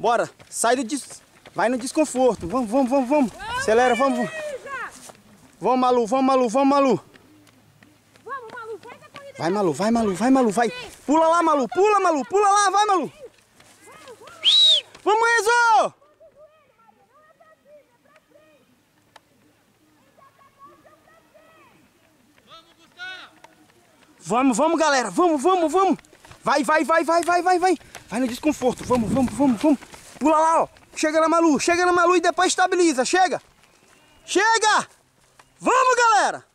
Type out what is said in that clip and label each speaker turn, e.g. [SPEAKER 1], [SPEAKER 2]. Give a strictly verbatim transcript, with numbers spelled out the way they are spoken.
[SPEAKER 1] Bora, sai do des... vai no desconforto. Vamos, vamos, vamos, vamos. Acelera, vamos, vamos. Vamos, Malu, vamos, Malu, vamos, Malu.
[SPEAKER 2] Vamos, Malu, vai da corrida.
[SPEAKER 1] Vai, Malu, vai, Malu, vai, Malu, vai. Pula lá, Malu, pula, Malu, pula lá, vai, Malu. Vamos, Enzo! Vamos, vamos, galera, vamos, vamos, vamos. Vai, vai, vai, vai, vai, vai, vai. Vai no desconforto, vamos, vamos, vamos, vamos. Pula lá, ó. Chega na Malu, chega na Malu e depois estabiliza, chega. Chega! Vamos, galera!